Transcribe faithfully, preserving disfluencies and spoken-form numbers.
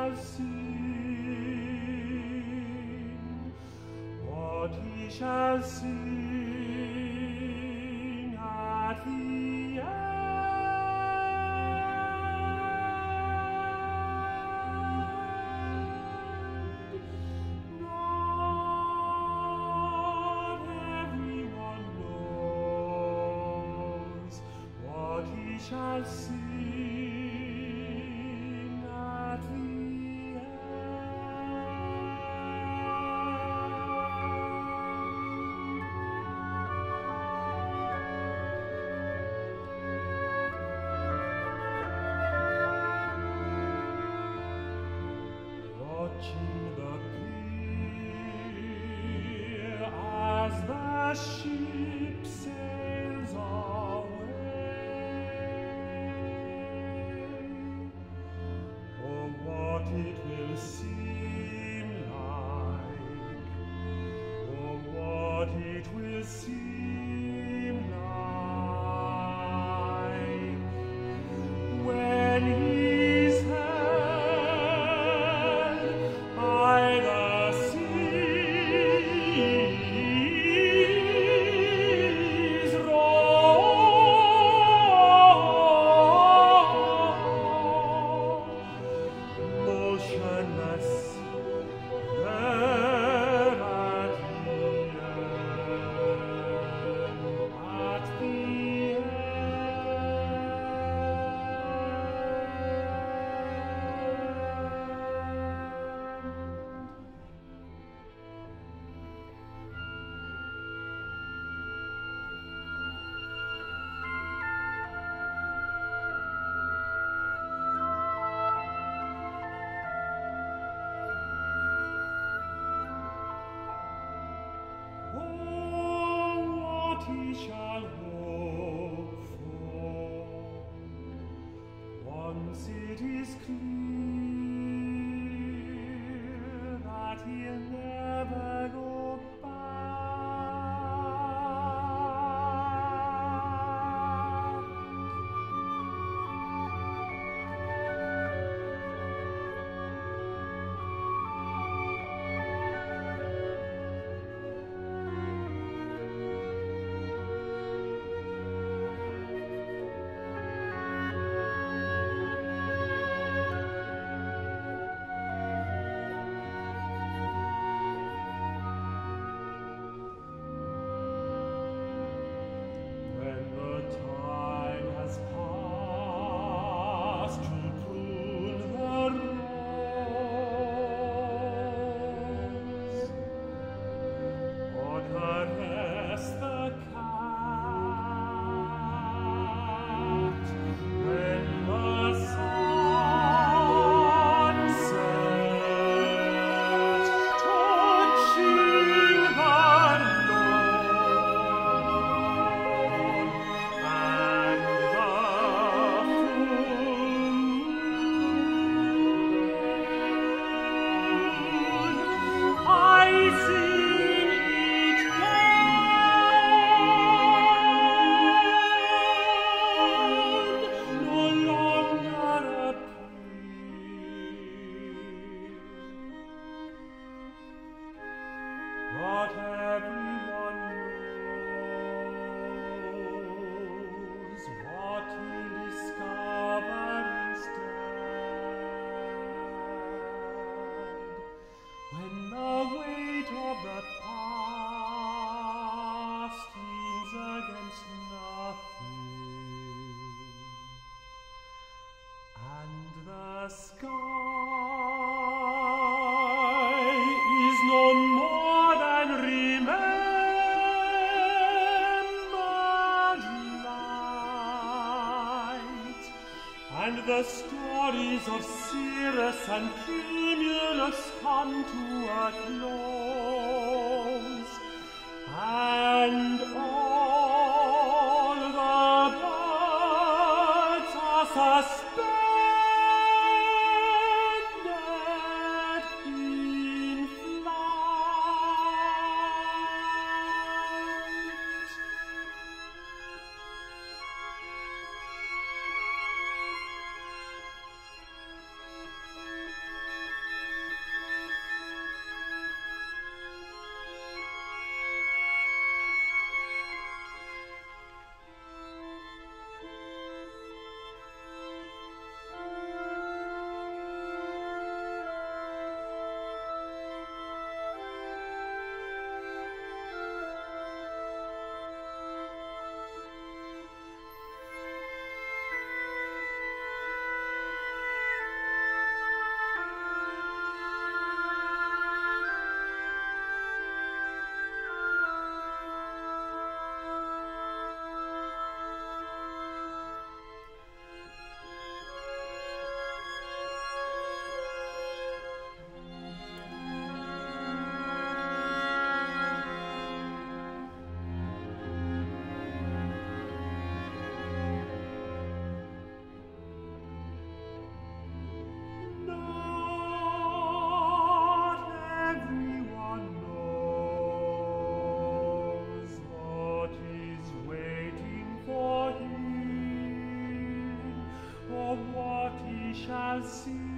shall sing, what he shall sing at the end. Not everyone knows what he shall sing at the end. Watching the pier as the ship sails away, oh, what it will seem like, oh, what it will seem like when he's held by the seas roll, motionless there at the end, at the oh, what he shall hope for, once it is clear that he'll never go back. When the time has passed to prune the rose, or caress the cat, when the sun sets, touching the lawn, and the moon, I sing each dawn, no longer appear. Not everyone knows what he'll discover instead, when the weight of the past leans against nothing, and the sky is no more than remembered light, and the stories of Cirrus and Cumulus come to a close, and all the birds are suspended in flight. sea.